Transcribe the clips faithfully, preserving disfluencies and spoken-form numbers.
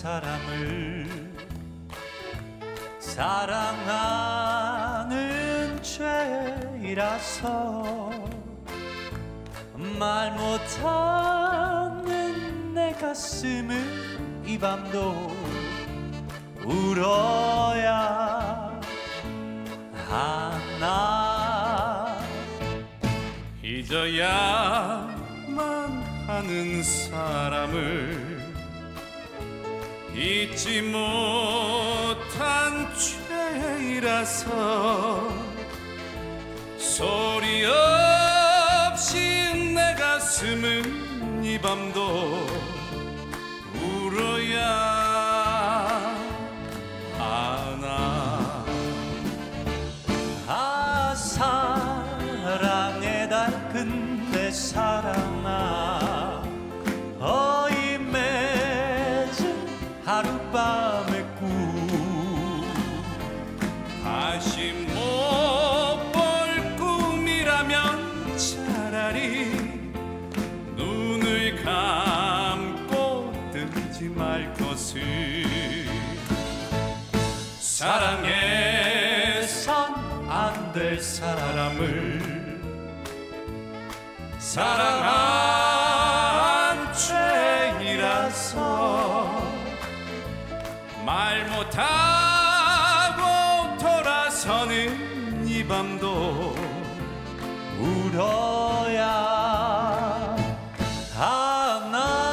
사람을 사랑하는 죄이라서 말 못하는 내 가슴은 이 밤도 울어야 하나. 잊어야만 하는 사람을 잊지 못한 죄이라서 소리 없이 내 가슴은 이 밤도 울어야 하나. 아 사랑의 달큰 내 사랑아, 어이 맺은 하룻밤의 꿈 다시 못 볼 꿈이라면 차라리 눈을 감고 뜨지 말 것을. 사랑해선 안 될 사람을 사랑한 죄이라서 말 못하고 돌아서는 이 밤도 울어야 하나.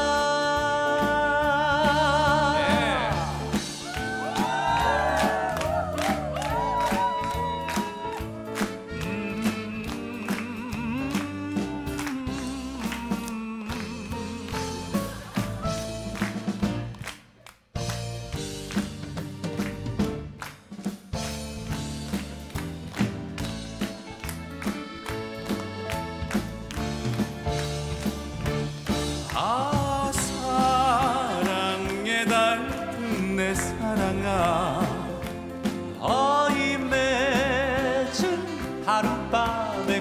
아 사랑의 닮은 내 사랑아, 어이 맺은 하룻밤의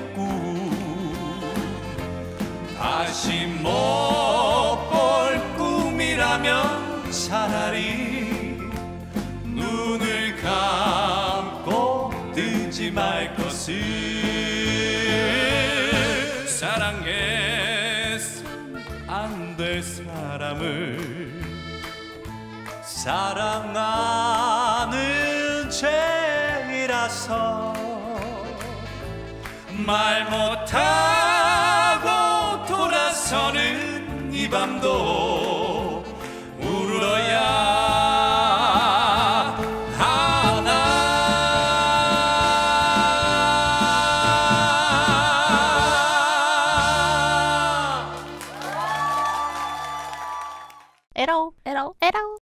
꿈 다시 못 볼 꿈이라면 차라리 눈을 감고 뜨지 말 것을. 사랑해 안 될 사람을 사랑하는 죄이라서 말 못하고 돌아서는 이 밤도 울어야 하나. 에러 에러 에러